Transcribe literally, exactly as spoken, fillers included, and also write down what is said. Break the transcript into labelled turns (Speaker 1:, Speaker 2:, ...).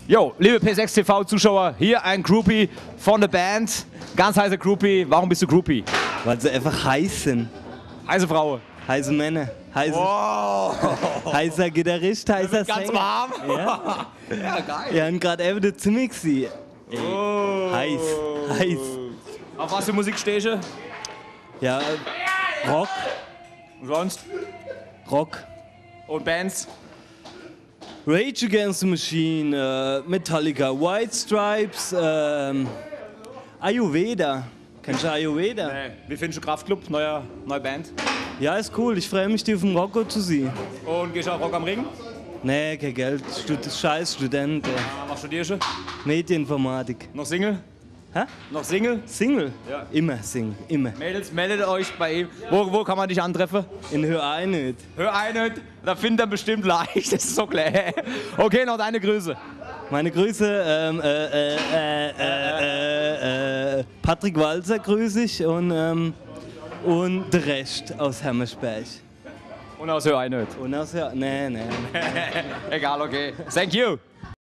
Speaker 1: Jo, liebe P sechs T V-Zuschauer, hier ein Groupie von der Band. Ganz heißer Groupie. Warum bist du Groupie?
Speaker 2: Weil sie einfach heiß sind.
Speaker 1: Heiße Frau.
Speaker 2: Heiße Männer. Heiße,
Speaker 1: Wow.
Speaker 2: heißer Gitarrist, heißer
Speaker 1: Ganz
Speaker 2: Sänger.
Speaker 1: warm.
Speaker 2: Ja,
Speaker 1: Ja, geil.
Speaker 2: wir haben gerade eben den Zimmer gesehen.
Speaker 1: Oh.
Speaker 2: Heiß, heiß.
Speaker 1: Auf was für Musik stehst du?
Speaker 2: Ja, Rock,
Speaker 1: Und sonst?
Speaker 2: Rock.
Speaker 1: Und Bands?
Speaker 2: Rage Against the Machine, äh, Metallica, White Stripes, ähm, Ayurveda. Kennst du Ayurveda?
Speaker 1: Nee. Wie findest du Kraftklub? Neuer, neue Band?
Speaker 2: Ja, ist cool. Ich freue mich, die auf dem Rocco zu sehen.
Speaker 1: Und gehst du auch Rock am Ring?
Speaker 2: Nee, kein Geld. Stud Scheiß Student. Äh.
Speaker 1: Ah, was studierst du?
Speaker 2: Medieninformatik.
Speaker 1: Noch Single?
Speaker 2: Hä?
Speaker 1: Noch Single?
Speaker 2: Single?
Speaker 1: Ja.
Speaker 2: Immer Single. Immer.
Speaker 1: Mädels, meldet euch bei ihm. Wo, wo kann man dich antreffen?
Speaker 2: In Hör ein nicht.
Speaker 1: Hör einen, da findet er bestimmt leicht, das ist so klar. Okay, noch deine Grüße.
Speaker 2: Meine Grüße, ähm, äh, äh, äh, äh, äh, Patrick Walzer grüße ich und, ähm, und der Rest aus Hammersberg.
Speaker 1: Und aus Hör einen.
Speaker 2: Und aus, ja, nee, nee.
Speaker 1: Egal, okay. Thank you.